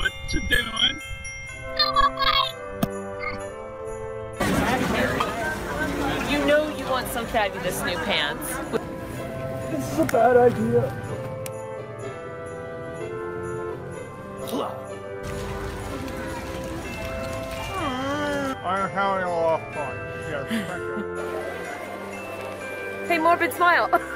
What you doing? You know you want some fabulous new pants. This is a bad idea. I'm having a lot of fun. Yes, thank you. Hey, Morbid Smile.